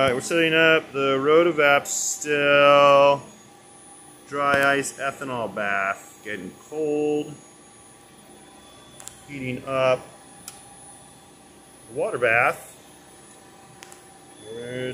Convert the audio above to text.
Alright, we're setting up the rotovap still. Dry ice ethanol bath. Getting cold. Heating up the water bath. We're